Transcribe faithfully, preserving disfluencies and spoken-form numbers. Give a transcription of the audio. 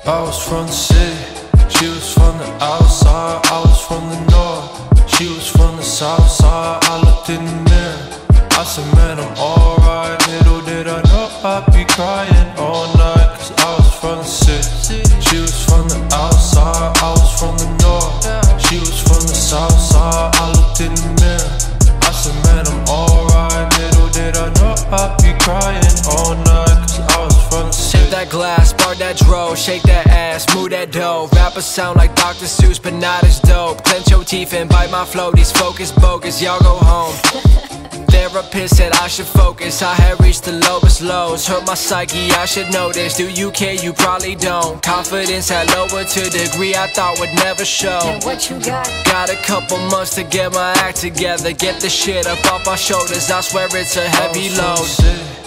I was from the city, she was from the outside. I was from the north, she was from the south side. I looked in the mirror, I said, man, I'm alright. Little did I know I'd be crying all night, cause I was from the city, she was from the outside. I was from the north, she was from the south side. I looked in the mirror, I said, man, I'm alright. Little did I know I'd be crying all night, cause I was from the city. Sip that glass, spark that dro, shake that ass, move that dough. Rappers sound like Doctor Seuss, but not as dope. Clench your teeth and bite my flow, these focus bogus, y'all go home. Therapist said I should focus, I had reached the lowest lows. Hurt my psyche, I should know this. Do you care? You probably don't. Confidence had lowered to a degree I thought would never show. And what you got? Got a couple months to get my act together, get the shit up off my shoulders. I swear it's a heavy I was from the load. city,